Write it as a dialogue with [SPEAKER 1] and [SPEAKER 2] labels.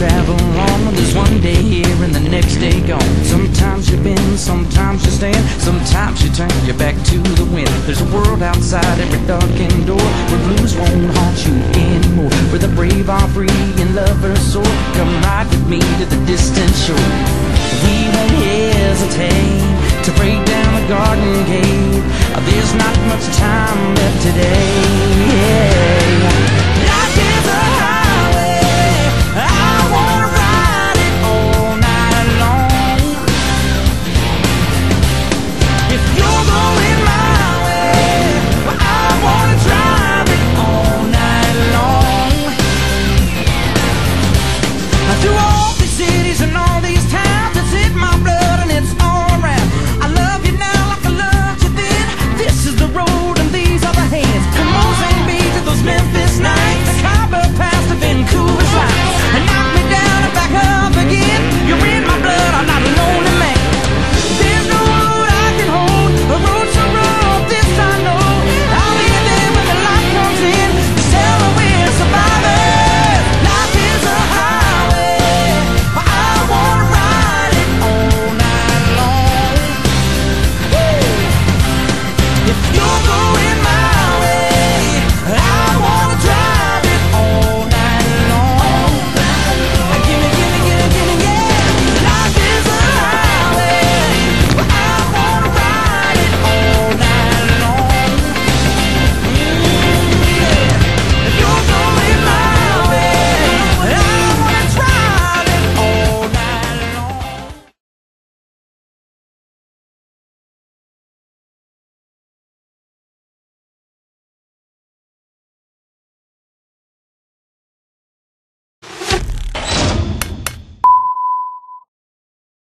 [SPEAKER 1] travel on. There's one day here and the next day gone. Sometimes you bend, sometimes you stand, sometimes you turn your back to the wind. There's a world outside every darkened door, where blues won't haunt you anymore, where the brave are free and lovers soar. Come ride with me to the distant shore. We won't hesitate to break down the garden gate. There's not much time left today. Yeah.